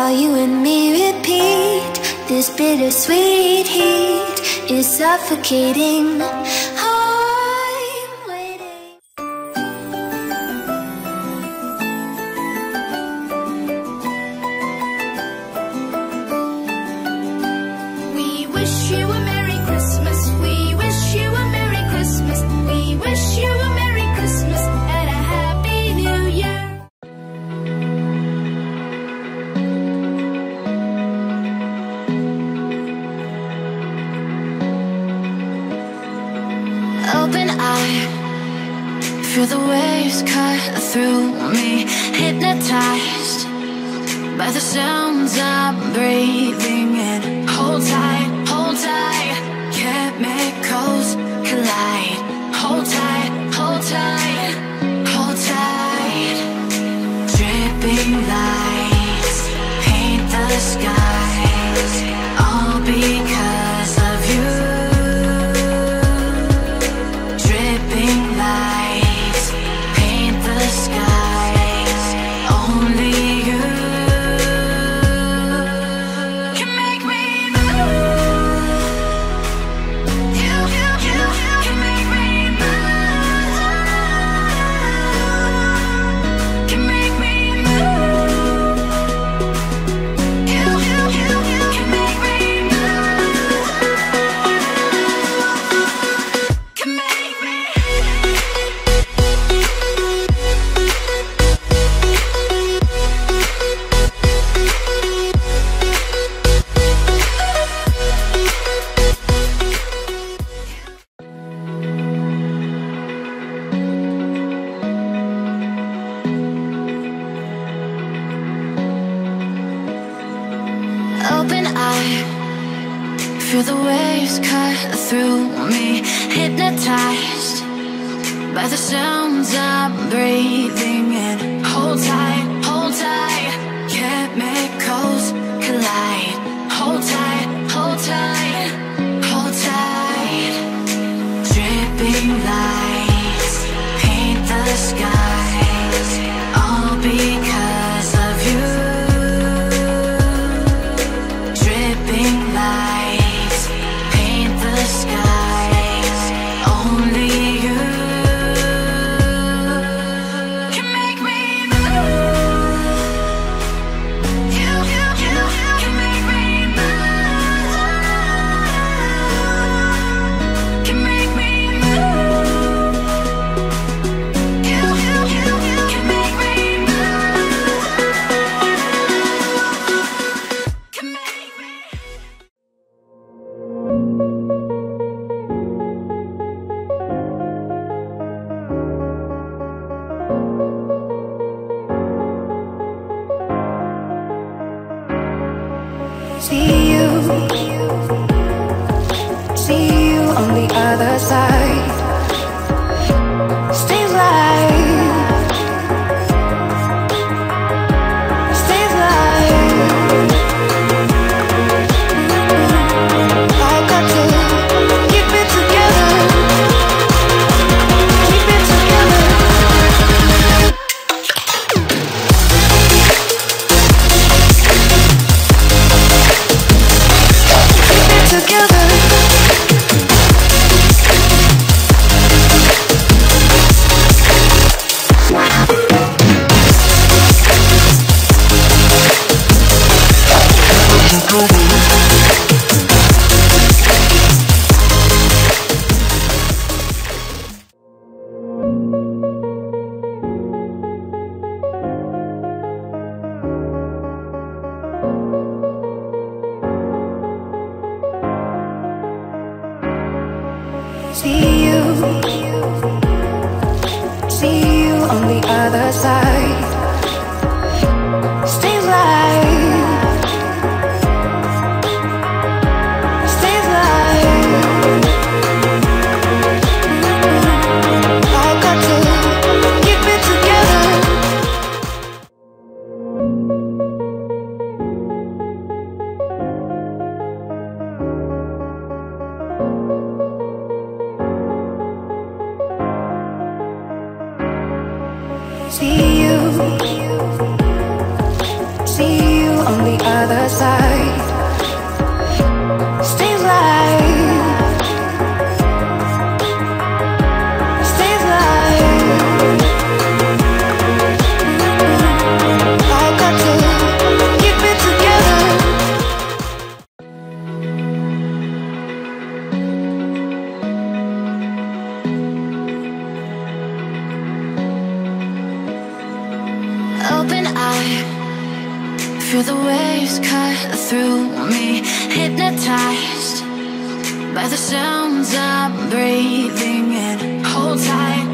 while you and me repeat. This bittersweet heat is suffocating. I'm waiting. We wish you a Merry Christmas. We wish you a Merry Christmas. We wish you a Merry Christmas and a Happy New Year. Open eye, feel the waves cut through me. Hypnotized by the sounds I'm breathing in. Hold tight, hold tight. Chemicals collide. Hold tight, hold tight, hold tight. Dripping lights paint the skies, all because of you. Dripping lights paint the skies, only you can make me move. You can make me move. Can make me move. You can make me move. Can make me. Open eye, feel the waves cut through me. Hypnotized by the sounds I'm breathing in. Hold tight, hold tight. Chemicals collide. Hold tight, hold tight, hold tight. Dripping lights paint the skies, all because of you. Dripping lights paint the skies, only you can make me move. You can make me move. Can make me move. You can make me move. Can make me. See you on the other side. Stay alive, stay alive. I got to keep it together, keep it together. Together. See you on the other side. Stay alive, stay alive. I got to keep it together. See you on the other side. Stay alive. Stay alive. I got to keep it together. Open eye, feel the waves cut through me. Hypnotized by the sounds I'm breathing in. Hold tight,